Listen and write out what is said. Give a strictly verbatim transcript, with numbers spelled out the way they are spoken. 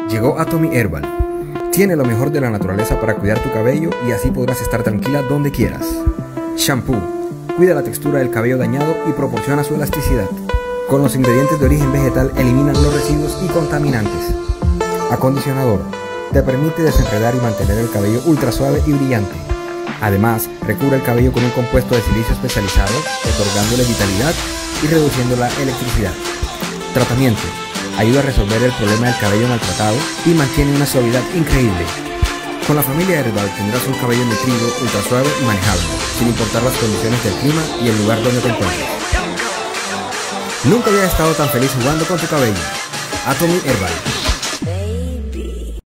Llegó Atomy Herbal. Tiene lo mejor de la naturaleza para cuidar tu cabello y así podrás estar tranquila donde quieras. Shampoo. Cuida la textura del cabello dañado y proporciona su elasticidad. Con los ingredientes de origen vegetal eliminan los residuos y contaminantes. Acondicionador. Te permite desenredar y mantener el cabello ultra suave y brillante. Además, recubre el cabello con un compuesto de silicio especializado, otorgándole vitalidad y reduciendo la electricidad. Tratamiento. Ayuda a resolver el problema del cabello maltratado y mantiene una suavidad increíble. Con la familia Herbal tendrás un cabello nutrido, ultra suave y manejable, sin importar las condiciones del clima y el lugar donde te encuentres. Nunca había estado tan feliz jugando con tu cabello. Atomy Herbal.